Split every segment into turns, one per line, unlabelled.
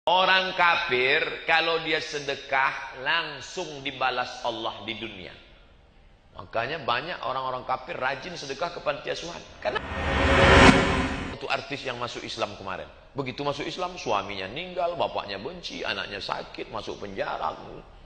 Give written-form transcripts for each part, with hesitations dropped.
Orang kafir kalau dia sedekah langsung dibalas Allah di dunia. Makanya banyak orang-orang kafir rajin sedekah ke panti asuhan. Karena itu artis yang masuk Islam kemarin. Begitu masuk Islam suaminya meninggal, bapaknya benci, anaknya sakit, masuk penjara.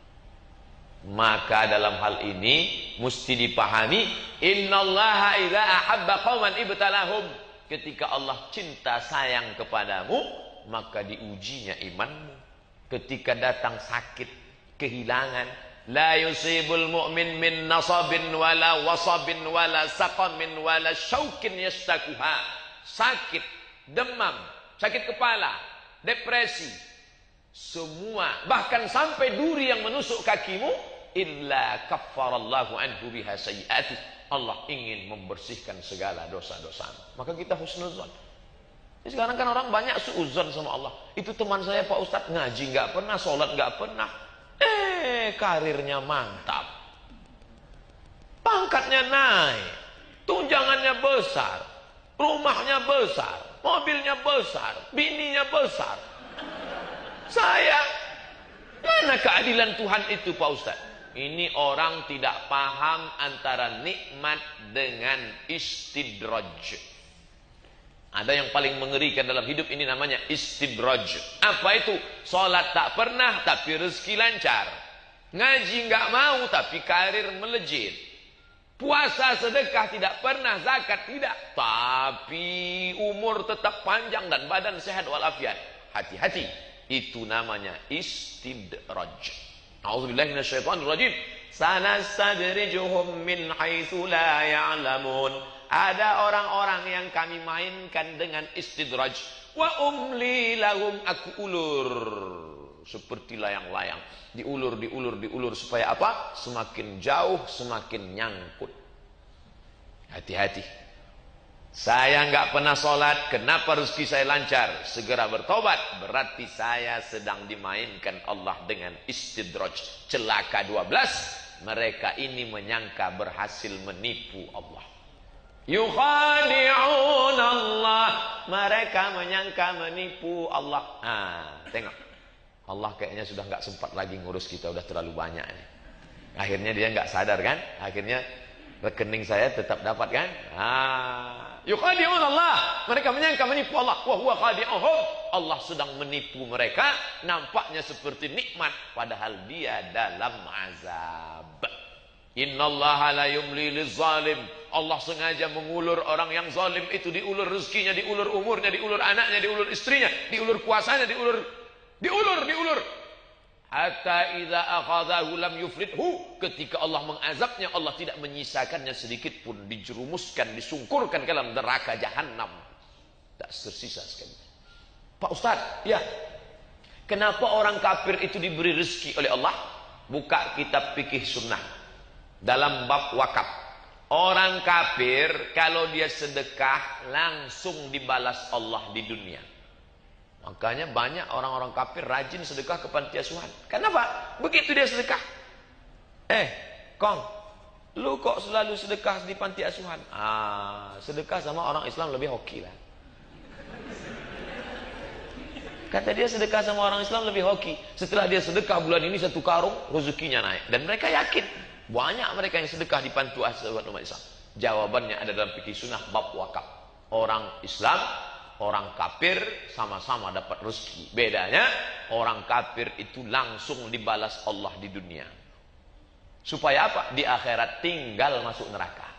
Maka dalam hal ini mesti dipahami, innallaha idza ahabba qauman ibtalahum. Ketika Allah cinta sayang kepadamu, maka diujinya imanmu. Ketika datang sakit, kehilangan, la yusibul mu'min min nasabin wala wasabin wala saqamin wala syaukin yastakuha. Sakit, demam, sakit kepala, depresi, semua, bahkan sampai duri yang menusuk kakimu, illa kaffarallahu anhu biha sayyi'atih. Allah ingin membersihkan segala dosa-dosamu. Maka kita husnuzon. Sekarang kan orang banyak suuzon sama Allah. Itu teman saya Pak Ustadz, ngaji nggak pernah, sholat nggak pernah. Karirnya mantap, pangkatnya naik, tunjangannya besar, rumahnya besar, mobilnya besar, bininya besar. Saya, mana keadilan Tuhan itu Pak Ustadz? Ini orang tidak paham antara nikmat dengan istidraj. Ada yang paling mengerikan dalam hidup ini namanya istidraj. Apa itu? Sholat tak pernah tapi rezeki lancar. Ngaji nggak mau tapi karir melejit. Puasa sedekah tidak pernah, zakat tidak, tapi umur tetap panjang dan badan sehat walafiat. Hati-hati, itu namanya istidraj. A'udzubillahi minasyaitonirrajim. Sanastadrijuhum min haitsu la ya'lamun. Ada orang-orang yang kami mainkan dengan istidraj. Wa umli lahum, aku ulur seperti layang-layang. Diulur supaya apa? Semakin jauh, semakin nyangkut. Hati-hati. Saya nggak pernah sholat, kenapa rezeki saya lancar? Segera bertobat, berarti saya sedang dimainkan Allah dengan istidraj. Celaka 12, mereka ini menyangka berhasil menipu Allah. Yukhadi'un Allah, mereka menyangka menipu Allah. Tengok, Allah kayaknya sudah nggak sempat lagi ngurus kita, udah terlalu banyak nih. Akhirnya dia nggak sadar kan? Akhirnya rekening saya tetap dapat kan? Yukhadi'un Allah, mereka menyangka menipu Allah. Wa huwa khadi'uhum, Allah sedang menipu mereka. Nampaknya seperti nikmat, padahal dia dalam azab. Innallaha la yumli lizalim. Allah sengaja mengulur orang yang zalim itu, diulur rezekinya, diulur umurnya, diulur anaknya, diulur istrinya, diulur kuasanya, diulur. Hatta idza akhadhahu lam yuflithu. Ketika Allah mengazabnya, Allah tidak menyisakannya sedikit pun, dijerumuskan, disungkurkan ke dalam neraka jahanam. Tak tersisa sekali. Pak Ustaz, ya. Kenapa orang kafir itu diberi rezeki oleh Allah? Buka kitab fikih sunnah. Dalam bab wakaf. Orang kafir kalau dia sedekah langsung dibalas Allah di dunia. Makanya banyak orang-orang kafir rajin sedekah ke panti asuhan. Kenapa? Begitu dia sedekah. Kong, lu kok selalu sedekah di panti asuhan? Sedekah sama orang Islam lebih hoki lah. Kata dia sedekah sama orang Islam lebih hoki. Setelah dia sedekah bulan ini 1 karung, rezekinya naik. Dan mereka yakin, banyak mereka yang sedekah di panti asuhan umat Islam. Jawabannya ada dalam fikih sunnah bab wakaf. Orang Islam, orang kafir sama-sama dapat rezeki. Bedanya orang kafir itu langsung dibalas Allah di dunia. Supaya apa? Di akhirat tinggal masuk neraka.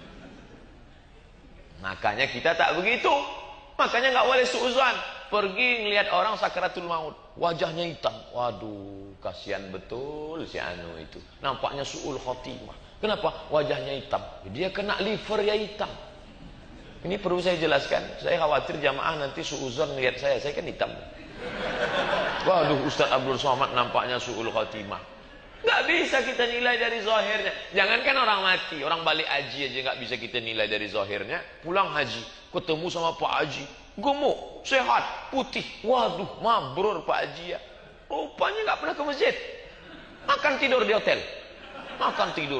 Makanya kita tak begitu. Makanya nggak boleh suuzon. Pergi ngelihat orang sakaratul maut, wajahnya hitam. Waduh, kasihan betul si anu itu. Nampaknya suul khotimah. Kenapa? Wajahnya hitam. Dia kena liver ya hitam. Ini perlu saya jelaskan. Saya khawatir jamaah nanti suuzon lihat saya kan hitam. Waduh, Ustaz Abdul Somad nampaknya suul khotimah. Nggak bisa kita nilai dari zahirnya. Jangankan orang mati, orang balik haji aja nggak bisa kita nilai dari zahirnya. Pulang haji, ketemu sama Pak Haji, gemuk, sehat, putih. Waduh, mabrur Pak Haji ya. Rupanya nggak pernah ke masjid. Makan tidur di hotel. Makan tidur.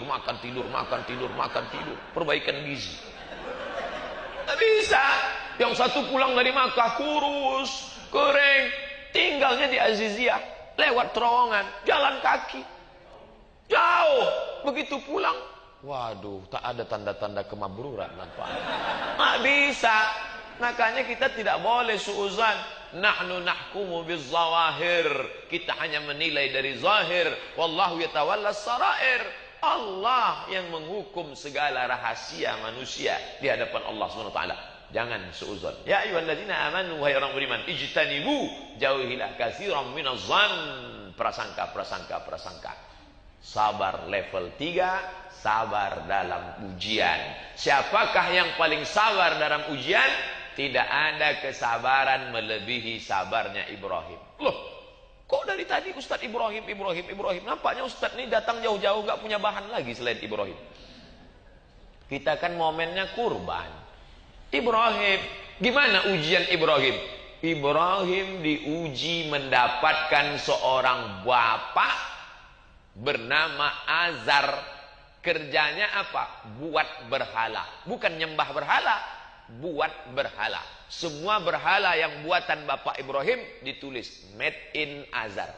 Perbaikan gizi. Nggak bisa. Yang satu pulang dari Makkah kurus, kering, Tinggalnya di Aziziyah, lewat terowongan, jalan kaki. Jauh, begitu pulang, waduh, tak ada tanda-tanda kemabruran nampak. Nggak bisa. Makanya kita tidak boleh suuzan. Nahnu nahkumu bizzawahir. Kita hanya menilai dari zahir. Wallahu yatawalla sarair. Allah yang menghukum segala rahasia manusia di hadapan Allah SWT. Jangan suuzan. Ya ayyuhalladzina amanu, wahai orang beriman, ijtanibu, jauhilah katsiran minadh-dhann. Prasangka. Sabar level 3, sabar dalam ujian. Siapakah yang paling sabar dalam ujian? Tidak ada kesabaran melebihi sabarnya Ibrahim. Loh, kok dari tadi Ustadz Ibrahim? Nampaknya Ustadz ini datang jauh-jauh gak punya bahan lagi selain Ibrahim. Kita kan momennya kurban. Ibrahim, gimana ujian Ibrahim? Ibrahim diuji mendapatkan seorang bapak bernama Azar. Kerjanya apa? Buat berhala. Bukan nyembah berhala, buat berhala. Semua berhala yang buatan Bapak Ibrahim ditulis made in Azar.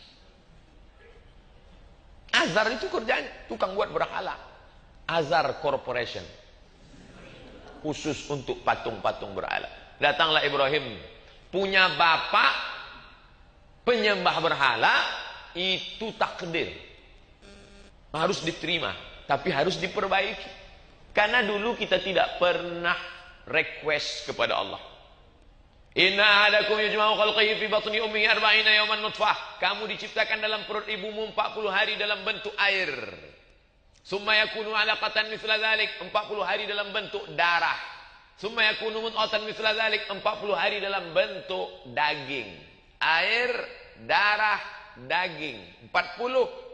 Azar itu kerjanya tukang buat berhala. Azar Corporation, khusus untuk patung-patung berhala. Datanglah Ibrahim, punya bapak penyembah berhala. Itu takdir, harus diterima, tapi harus diperbaiki. Karena dulu kita tidak pernah request kepada Allah. Inna ahadakum yajma'u khalqihi fi batni ummihi 40 yawman nutfah. Kamu diciptakan dalam perut ibumu 40 hari dalam bentuk air. Summa yakunu 'alaqatan mithla dzalik, 40 hari dalam bentuk darah. Summa yakunu mudghatan mithla dzalik, 40 hari dalam bentuk daging. Air, darah, daging. 40,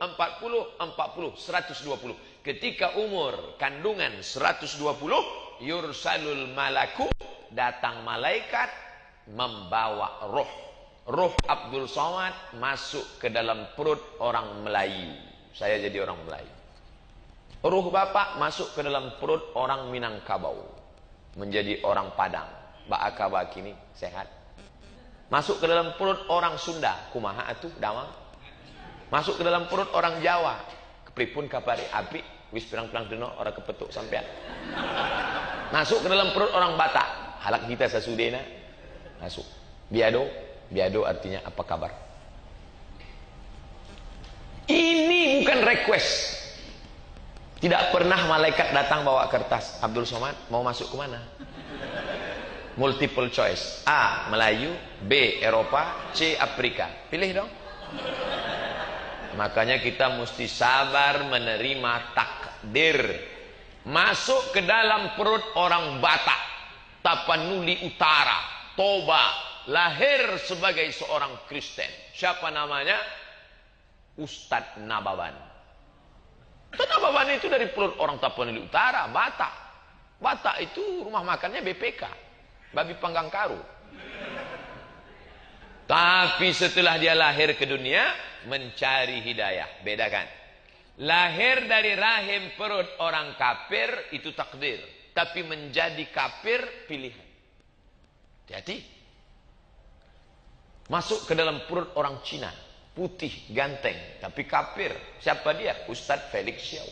120. Ketika umur kandungan 120, yursalul malaku, datang malaikat membawa roh. Roh Abdul Somad masuk ke dalam perut orang Melayu. Saya jadi orang Melayu. Roh bapak masuk ke dalam perut orang Minangkabau, menjadi orang Padang. Mbak Akaba kini sehat. Masuk ke dalam perut orang Sunda, kumaha atuh damang. Masuk ke dalam perut orang Jawa, kepripun kapari api wis pirang-pirang dino orang kepetuk sampean. Masuk ke dalam perut orang Batak, halak kita sasudena. Masuk. Biado artinya apa kabar? Ini bukan request. Tidak pernah malaikat datang bawa kertas. Abdul Somad mau masuk ke mana? Multiple choice. A. Melayu, B. Eropa, C. Afrika. Pilih dong. Makanya kita mesti sabar menerima takdir. Masuk ke dalam perut orang Batak, Tapanuli Utara, Toba, lahir sebagai seorang Kristen. Siapa namanya? Ustadz Nababan. Ustadz Nababan itu dari perut orang Tapanuli Utara, Batak. Batak itu rumah makannya BPK, babi panggang karu. Tapi setelah dia lahir ke dunia, mencari hidayah. Bedakan. Lahir dari rahim perut orang kafir itu takdir, tapi menjadi kafir pilihan. Hati-hati. Masuk ke dalam perut orang Cina, putih, ganteng, tapi kafir. Siapa dia? Ustadz Felix Xiao.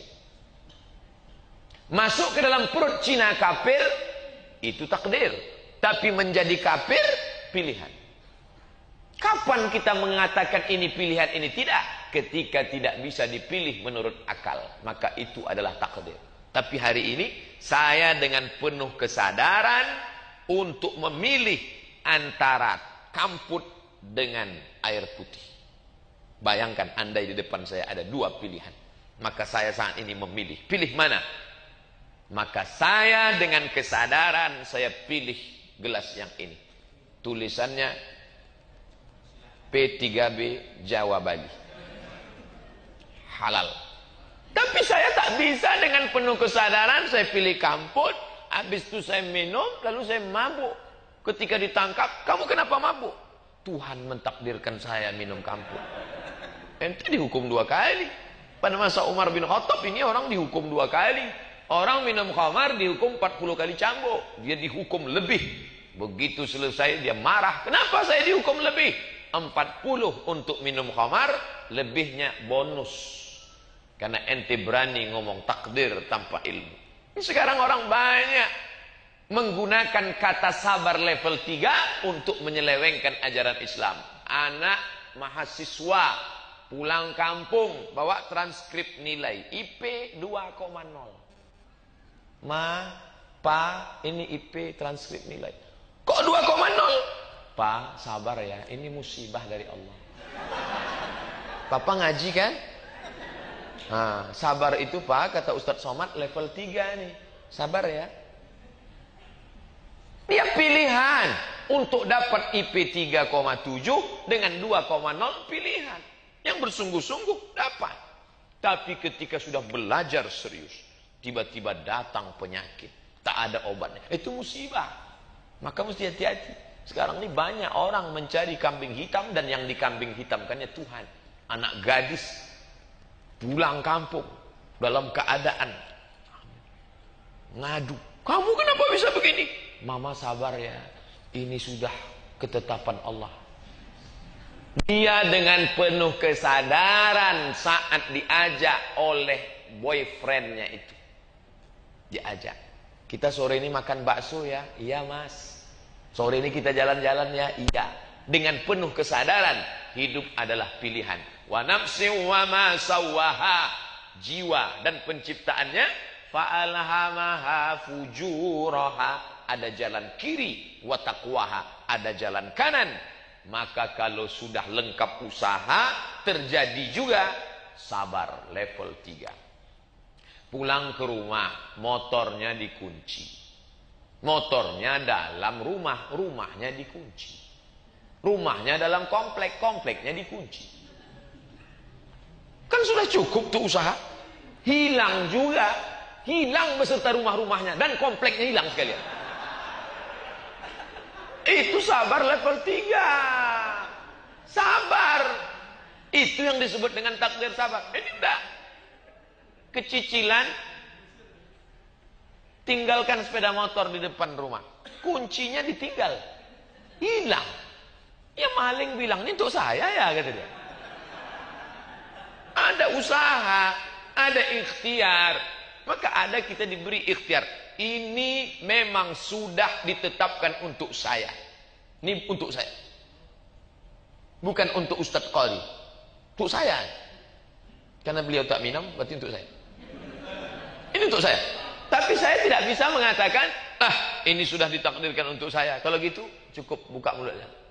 Masuk ke dalam perut Cina kafir, itu takdir, tapi menjadi kafir pilihan. Kapan kita mengatakan ini pilihan, ini tidak? Ketika tidak bisa dipilih menurut akal, maka itu adalah takdir. Tapi hari ini saya dengan penuh kesadaran untuk memilih antara kamput dengan air putih. Bayangkan andai di depan saya ada dua pilihan, maka saya saat ini memilih. Pilih mana? Maka saya dengan kesadaran saya pilih gelas yang ini. Tulisannya P3B Jawa Bali. Halal. Tapi saya tak bisa dengan penuh kesadaran saya pilih kamput, habis itu saya minum, lalu saya mabuk. Ketika ditangkap, kamu kenapa mabuk? Tuhan mentakdirkan saya minum kamput. Ente dihukum 2 kali. Pada masa Umar bin Khattab ini orang dihukum 2 kali. Orang minum khamar dihukum 40 kali cambuk. Dia dihukum lebih. Begitu selesai dia marah. Kenapa saya dihukum lebih? 40 untuk minum khamar, lebihnya bonus. Karena ente berani ngomong takdir tanpa ilmu. Ini sekarang orang banyak menggunakan kata sabar level 3 untuk menyelewengkan ajaran Islam. Anak mahasiswa pulang kampung bawa transkrip nilai IP 2,0. Ma, Pa, ini IP transkrip nilai. Kok 2,0? Pa, sabar ya, ini musibah dari Allah. Papa ngaji kan? Nah, sabar itu Pak, kata Ustadz Somad level 3 nih. Sabar ya. Dia pilihan untuk dapat IP 3,7 dengan 2,0 pilihan. Yang bersungguh-sungguh dapat. Tapi ketika sudah belajar serius, tiba-tiba datang penyakit, tak ada obatnya. Itu musibah. Maka mesti hati-hati. Sekarang ini banyak orang mencari kambing hitam, dan yang dikambing hitamkannya Tuhan. Anak gadis pulang kampung dalam keadaan ngadu, kamu kenapa bisa begini? Mama sabar ya, ini sudah ketetapan Allah. Dia dengan penuh kesadaran saat diajak oleh boyfriendnya itu, diajak, kita sore ini makan bakso ya. Iya mas. Sore ini kita jalan-jalan ya. Iya. Dengan penuh kesadaran, hidup adalah pilihan. Wa nafsi wa ma sawwaha, jiwa dan penciptaannya, fa'alhamaha fujuraha, ada jalan kiri, wa taqwaha, ada jalan kanan. Maka kalau sudah lengkap usaha, terjadi juga sabar level 3. Pulang ke rumah, motornya dikunci. Motornya dalam rumah, rumahnya dikunci. Rumahnya dalam komplek, kompleknya dikunci. Kan sudah cukup tuh usaha. Hilang juga. Hilang beserta rumah-rumahnya. Dan kompleknya hilang sekalian. Itu sabar level 3. Sabar. Itu yang disebut dengan takdir sabar. Ini enggak. Kecicilan. Tinggalkan sepeda motor di depan rumah. Kuncinya ditinggal. Hilang. Ya maling bilang, ini untuk saya ya, kata dia. Ada usaha, ada ikhtiar. Maka ada kita diberi ikhtiar. Ini memang sudah ditetapkan untuk saya. Ini untuk saya. Bukan untuk Ustadz Qali. Untuk saya. Karena beliau tak minum, berarti untuk saya. Ini untuk saya. Tapi saya tidak bisa mengatakan, ini sudah ditakdirkan untuk saya. Kalau gitu, cukup buka mulutnya.